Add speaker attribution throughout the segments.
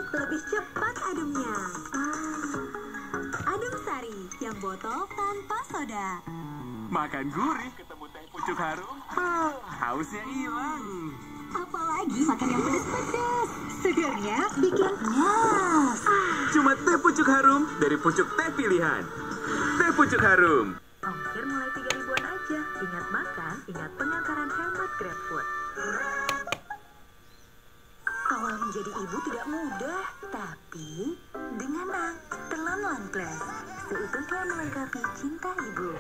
Speaker 1: lebih cepat ademnya. Adem Sari yang botol tanpa soda.
Speaker 2: Makan gurih ketemu teh pucuk harum, hausnya hilang.
Speaker 1: Apalagi makan yang pedas-pedas. Segarnya bikin nyas.
Speaker 2: Cuma teh pucuk harum dari pucuk teh pilihan. Teh pucuk harum.
Speaker 1: Ongkir mulai 3 ribuan aja. Ingat makan, ingat pengantaran hemat GrabFood. Awal menjadi ibu tidak mudah, tapi dengan telan Lanpless, seutuhnya melengkapi cinta ibu.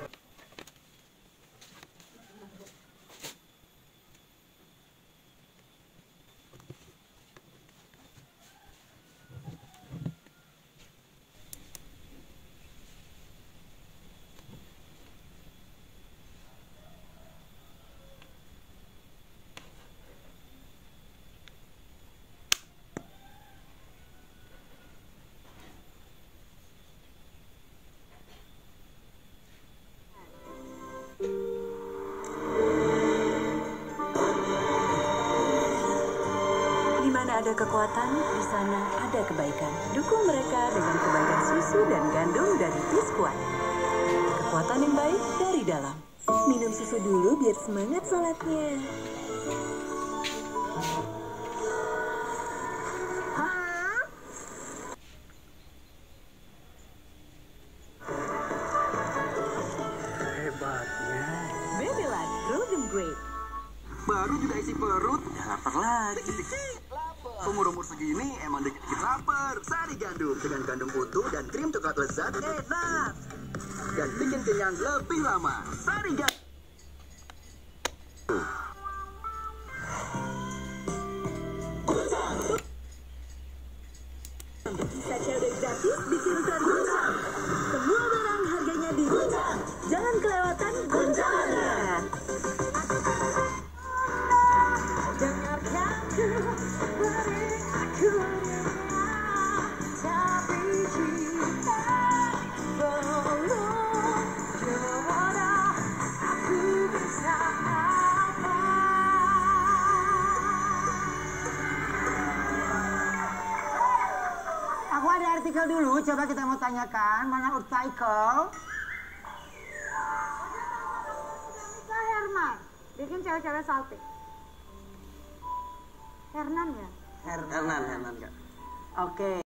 Speaker 1: Ada kekuatan, di sana ada kebaikan. Dukung mereka dengan kebaikan susu dan gandum dari Biskuat. Kekuatan yang baik dari dalam. Minum susu dulu biar semangat sholatnya.
Speaker 2: Hebatnya.
Speaker 1: Babylife Frozen Grape.
Speaker 2: Baru juga isi perut, udah lapar lagi. Umur-umur segini emang dikit-dikit lapar. Sari gandum dengan gandum utuh dan krim coklat lezat enak. Dan bikin kenyang lebih lama. Sari gandum.
Speaker 1: Bisa cewek gratis bikin Sari Gunjang. Semua barang harganya di Gunjang. Jangan kelewatan guncangannya.
Speaker 3: Aku ada artikel dulu, coba kita mau tanyakan mana artikel.
Speaker 4: Herman, bikin cewek-cewek salty. Hernan ya?
Speaker 3: Hernan Kak. Oke.